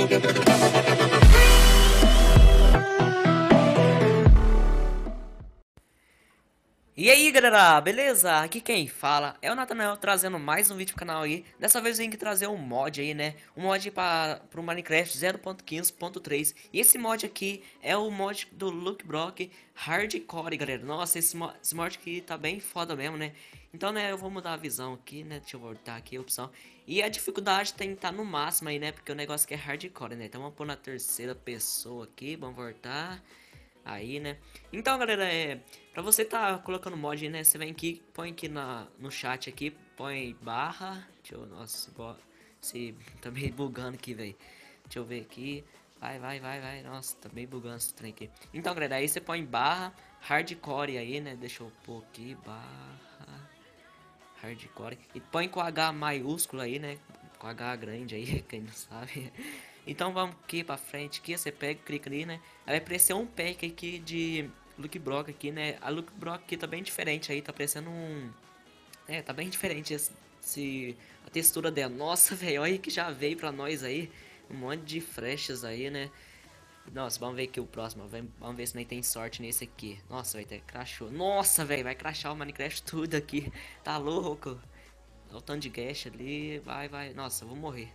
E aí galera, beleza? Aqui quem fala é o Nathanael trazendo mais um vídeo pro canal aí. Dessa vez eu vim aqui trazer um mod aí, né? Um mod para o Minecraft 0.15.3. E esse mod aqui é o mod do Luke Block Hardcore, galera. Nossa, esse mod aqui tá bem foda mesmo, né? Então, né, eu vou mudar a visão aqui, né? Deixa eu voltar aqui a opção. E a dificuldade tem que estar no máximo aí, né? Porque o negócio aqui é hardcore, né? Então vamos pôr na terceira pessoa aqui, vamos voltar. Aí, né? Então, galera, pra você tá colocando mod aí, né? Você vem aqui, põe aqui no chat aqui, põe barra. Deixa eu, nossa, se tá meio bugando aqui, velho. Deixa eu ver aqui. Vai. Nossa, tá meio bugando esse trem aqui. Então, galera, aí você põe barra hardcore aí, né? Deixa eu pôr aqui, barra hardcore. E põe com H maiúsculo aí, né? Com H grande aí, quem não sabe. Então vamos aqui pra frente, aqui você pega, clica ali, né? Aí vai aparecer um pack aqui de Luke Block aqui, né? A Luke Block aqui tá bem diferente aí, tá parecendo um... tá bem diferente a textura dela. Nossa, velho, olha que já veio pra nós aí. Um monte de flechas aí, né? Nossa, vamos ver aqui o próximo. Vamos ver se nem tem sorte nesse aqui. Nossa, vai ter crashou. Nossa, velho, vai crashar o Minecraft tudo aqui. Tá louco? Olha o tanto de gash ali. Vai. Nossa, eu vou morrer.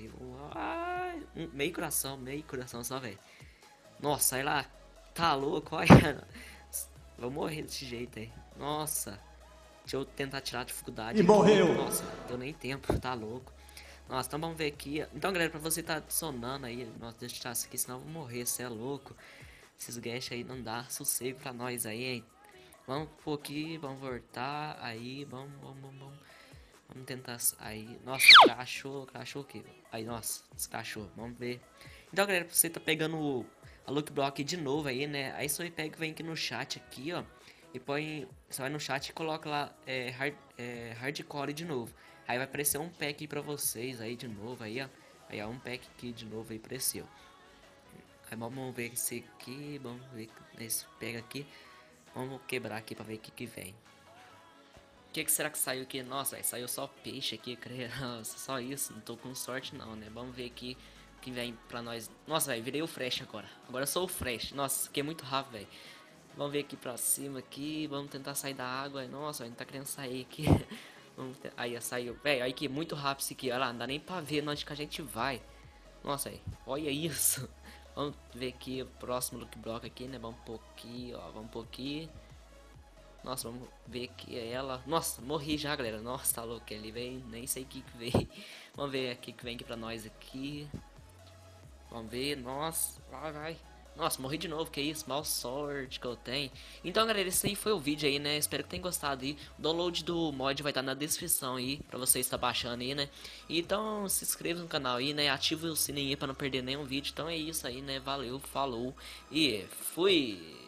Ai, meio coração só, velho. Nossa, sai lá. Tá louco, olha. Vou morrer desse jeito aí. Nossa. Deixa eu tentar tirar a dificuldade. E morreu. Nossa, deu nem tempo, tá louco. Nossa, então vamos ver aqui. Então, galera, pra você tá adicionando aí. Nossa, deixa eu tirar isso aqui, senão eu vou morrer. Você é louco. Esses gash aí não dá sossego pra nós aí, hein. Vamos por aqui, vamos voltar. Aí, vamos. Vamos tentar aí. Nossa, crashou aqui. Aí, nossa, descrashou. Vamos ver. Então, galera, você tá pegando a Luke Block de novo aí, né? Aí você pega, vem aqui no chat aqui, ó. E põe. Você vai no chat e coloca lá hardcore de novo. Aí vai aparecer um pack aí pra vocês aí de novo aí, ó. Aí um pack aqui de novo aí apareceu. Aí vamos ver esse aqui. Vamos ver esse pega aqui. Vamos quebrar aqui pra ver o que vem. O que será que saiu aqui? Nossa, véio, saiu só peixe aqui, creio. Nossa, só isso. Não tô com sorte não, né? Vamos ver aqui o que vem pra nós. Nossa, velho, virei o Fresh agora. Agora eu sou o Fresh. Nossa, isso aqui é muito rápido, velho. Vamos ver aqui pra cima aqui. Vamos tentar sair da água. Nossa, velho, não tá querendo sair aqui. Aí, saiu. Velho, aí que muito rápido isso aqui. Olha lá, não dá nem pra ver onde que a gente vai. Nossa, velho, olha isso. Vamos ver aqui o próximo Luke Block aqui, né? Vamos pôr aqui, ó. Vamos pôr aqui. Nossa, vamos ver aqui ela. Nossa, morri já, galera. Nossa, tá louco. Ele veio, nem sei o que veio. Vamos ver aqui que vem aqui pra nós aqui. Vamos ver, nossa, vai. Nossa, morri de novo, que isso, mal sorte que eu tenho. Então, galera, esse aí foi o vídeo aí, né? Espero que tenham gostado aí. O download do mod vai estar na descrição aí, pra você estar baixando aí, né? Então, se inscreva no canal aí, né? Ative o sininho aí pra não perder nenhum vídeo. Então é isso aí, né? Valeu, falou e fui!